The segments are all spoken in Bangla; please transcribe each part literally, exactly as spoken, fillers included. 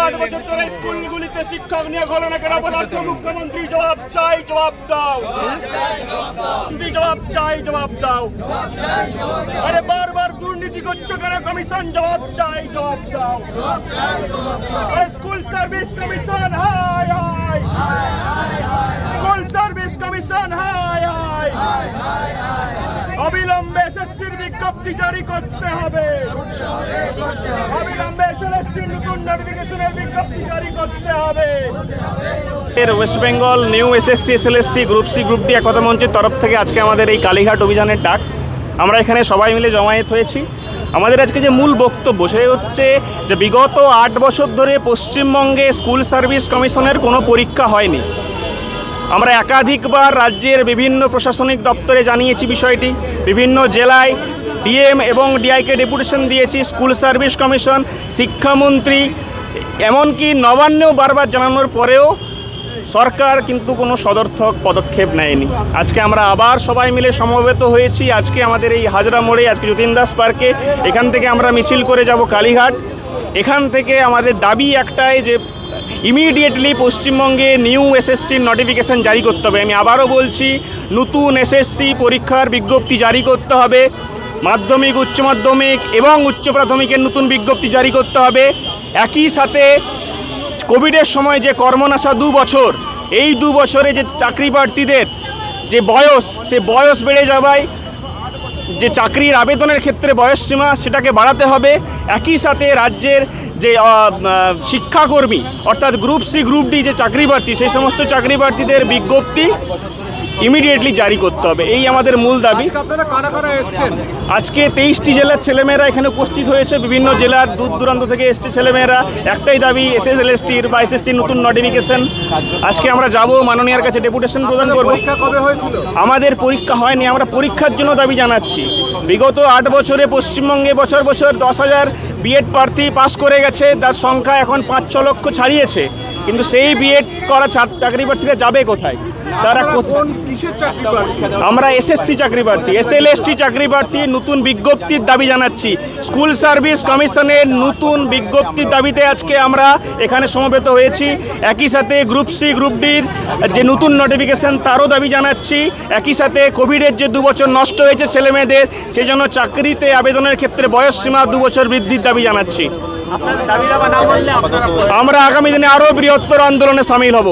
আট বছর ধরে স্কুলগুলিতে শিক্ষক নিয়ে ঘটনা কেন পদার্থ মুখ্যমন্ত্রী জবাব চাই, জবাব দাও, জবাব চাই, জবাব দাও। আরে বারবার দুর্নীতি করছো কেন? কমিশন জবাব চাই, জবাব দাও। স্কুল সার্ভিস কমিশন হাই হাই, স্কুল সার্ভিস কমিশন হাই হাই। অবিলম্বে এসএসসির বিজ্ঞপ্তি জারি করতে হবে, অবিলম্বে এসএসসির নতুন নোটিফিকেশনের বিজ্ঞপ্তি জারি করতে হবে। West Bengal new SSC SLST group C group D একতা মঞ্চের তরফ থেকে আজকে আমাদের এই কালীঘাট অভিযানের ডাক। আমরা এখানে সবাই মিলে জমায়েত হয়েছি। আমাদের আজকে যে মূল বক্তব্য সে হচ্ছে যে বিগত আট বছর ধরে পশ্চিমবঙ্গে স্কুল সার্ভিস কমিশনের কোনো পরীক্ষা হয়নি। আমরা একাধিকবার রাজ্যের বিভিন্ন প্রশাসনিক দপ্তরে জানিয়েছি বিষয়টি, বিভিন্ন জেলায় ডিএম এবং ডিআইকে ডেপুটেশন দিয়েছি। স্কুল সার্ভিস কমিশন, শিক্ষামন্ত্রী, এমনকি নবান্নেও বারবার জানানোর পরেও সরকার কিন্তু কোনো সদর্থক পদক্ষেপ নেয়নি। আজকে আমরা আবার সবাই মিলে সমবেত হয়েছি। আজকে আমাদের এই হাজরা মোড়ে, আজকে যতীন দাস পার্কে, এখান থেকে আমরা মিছিল করে যাব কালীঘাট। এখান থেকে আমাদের দাবি একটাই যে ইমিডিয়েটলি পশ্চিমবঙ্গে নিউ এসএসসির নোটিফিকেশান জারি করতে হবে। আমি আবারও বলছি, নতুন এসএসসি পরীক্ষার বিজ্ঞপ্তি জারি করতে হবে। মাধ্যমিক, উচ্চ মাধ্যমিক এবং উচ্চ প্রাথমিকের নতুন বিজ্ঞপ্তি জারি করতে হবে। একই সাথে কোভিডের সময় যে কর্মনাশা দু বছর, এই দু বছরে যে চাকরি প্রার্থীদের যে বয়স, সে বয়স বেড়ে যাওয়ায় যে চাকরির আবেদনের ক্ষেত্রে বয়সসীমা সেটাকে বাড়াতে হবে। একই সাথে রাজ্যের যে শিক্ষাকর্মী অর্থাৎ গ্রুপ সি গ্রুপ ডি যে চাকরি প্রার্থী, সেই সমস্ত চাকরি প্রার্থীদের বিজ্ঞপ্তি ইমিডিয়েটলি জারি করতে হবে। এই আমাদের মূল দাবি। আজকে তেইশটি জেলার ছেলেমেয়েরা এখানে উপস্থিত হয়েছে, বিভিন্ন জেলার দূর দূরান্ত থেকে এসছে ছেলেমেয়েরা। একটাই দাবি, এসএসএলএসটির বা এসএসসির নতুন নোটিফিকেশন। আজকে আমরা যাব, মাননীয়ার কাছে ডেপুটেশন প্রদান করব। আমাদের পরীক্ষা হয়নি, আমরা পরীক্ষার জন্য দাবি জানাচ্ছি। বিগত আট বছরে পশ্চিমবঙ্গে বছর বছর দশ হাজার বিএড প্রার্থী পাস করে গেছে, তার সংখ্যা এখন পাঁচ ছ লক্ষ ছাড়িয়েছে। কিন্তু সেই বিএড করা চাকরি প্রার্থীরা যাবে কোথায়? তারা আমরা এসএসসি চাকরি প্রার্থী, এসএলএসটি চাকরি প্রার্থী নতুন বিজ্ঞপ্তির দাবি জানাচ্ছি। স্কুল সার্ভিস কমিশনের নতুন বিজ্ঞপ্তির দাবিতে আজকে আমরা এখানে সমবেত হয়েছি। একই সাথে গ্রুপ সি গ্রুপ ডির যে নতুন নোটিফিকেশন তারও দাবি জানাচ্ছি। একই সাথে কোভিডের যে দু বছর নষ্ট হয়েছে ছেলেমেয়েদের, সেই জন্য চাকরিতে আবেদনের ক্ষেত্রে বয়স সীমা দু বছর বৃদ্ধির দাবি জানাচ্ছি। আমরা আগামী দিনে আরও বৃহত্তর আন্দোলনে সামিল হব।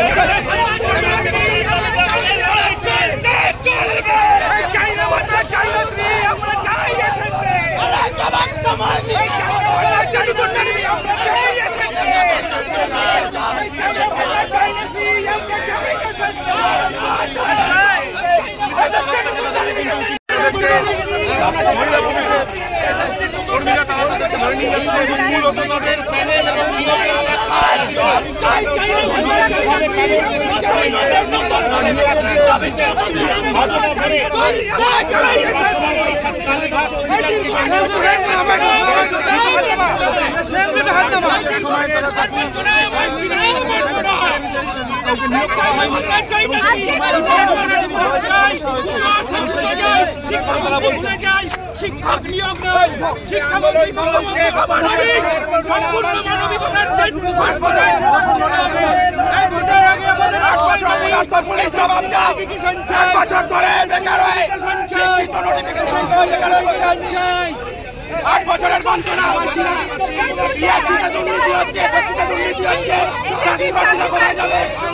শিক্ষক নিয়োগ নয়, শিক্ষামন্ত্রী সম্পূর্ণ মানবিকতার আট বছরের বঞ্চনা দুর্নীতি হচ্ছে, দুর্নীতি হচ্ছে, চাকরি বাতিল করা যাবে।